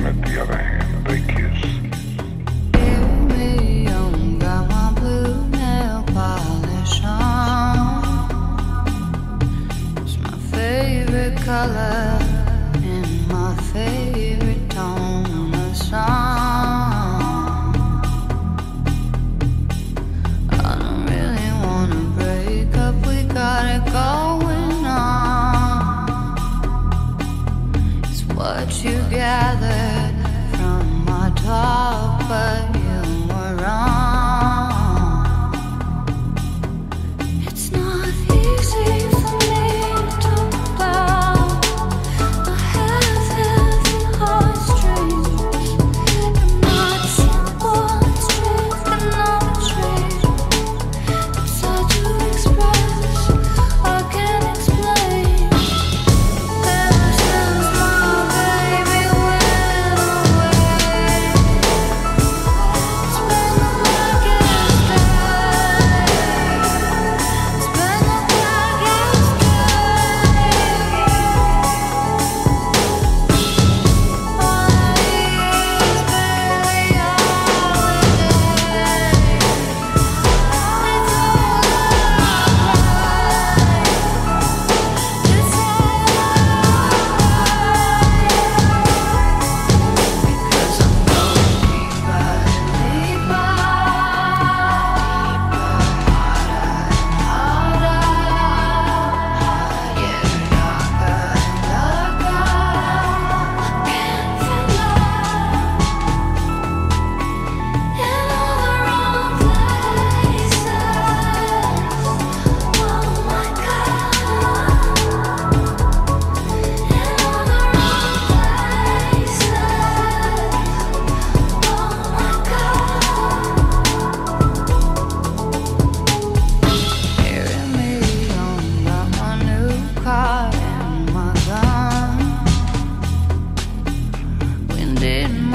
at the other hand, they kiss. Got my blue nail polish on. It's my favorite color and my favorite tone of song. I don't really wanna break up, we got it going on. It's what you gathered from my talk, but you were wrong. It's not easy for me to talk about. I have heavy heartstrings. You're not simple and straight and not straight. It's hard to express, I can't explain. Ever since my baby went away, it's been the blackest day. It's been the blackest day. All I need is barely a holiday. It's all because I'm going deeper and deeper, harder, getting darker and darker. I can't feel love in all the wrong places. Oh my God, in all the wrong places. Oh my God. Hearing me on about my new car and my gun. Wind in my